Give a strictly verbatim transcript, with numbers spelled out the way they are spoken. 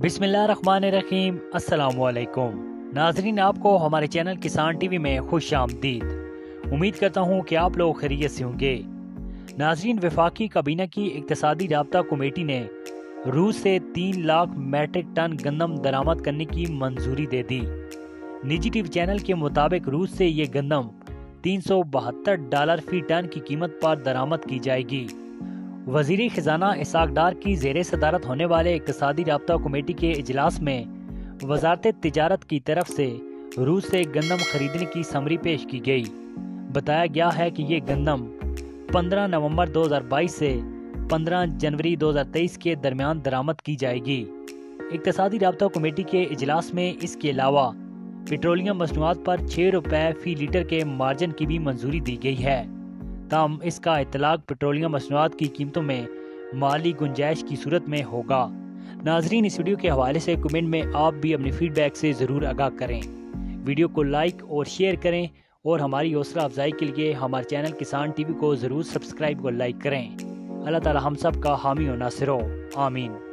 बिस्मिल्लाहिर्रहमानिर्रहीम। अस्सलामुअलैकुम नाजरीन, आपको हमारे चैनल किसान टीवी में खुश आमदीद। उम्मीद करता हूँ कि आप लोग खैरियत से होंगे। नाजरीन, वफाकी काबीना की इक्तसादी राब्ता कमेटी ने रूस से तीन लाख मैट्रिक टन गंदम दरामद करने की मंजूरी दे दी। निजी टीवी चैनल के मुताबिक रूस से ये गंदम तीन सौ बहत्तर डॉलर फी टन की कीमत पर दरामद की जाएगी। वजीर खजाना इसाक डार की जेर सदारत होने वाले इक्तसादी राब्ता कमेटी के इजलास में वजारत तिजारत की तरफ से रूस से गंदम खरीदने की समरी पेश की गई। बताया गया है कि ये गंदम पंद्रह नवंबर दो हज़ार बाईस से पंद्रह जनवरी दो हज़ार तेईस के दरमियान दरामद की जाएगी। इक्तसादी राब्ता कमेटी के इजलास में इसके अलावा पेट्रोलियम मसनूआत पर छः रुपये फी लीटर के मार्जिन की भी मंजूरी दी गई है। तम इसका इतलाक पेट्रोलियम मसनूआत की कीमतों में माली गुंजाइश की सूरत में होगा। नाजरीन, इस वीडियो के हवाले से कमेंट में आप भी अपने फीडबैक से ज़रूर आगाह करें। वीडियो को लाइक और शेयर करें और हमारी हौसला अफजाई के लिए हमारे चैनल किसान टीवी को ज़रूर सब्सक्राइब और लाइक करें। अल्लाह ताला हम सब का हामी और नासिर हो, आमीन।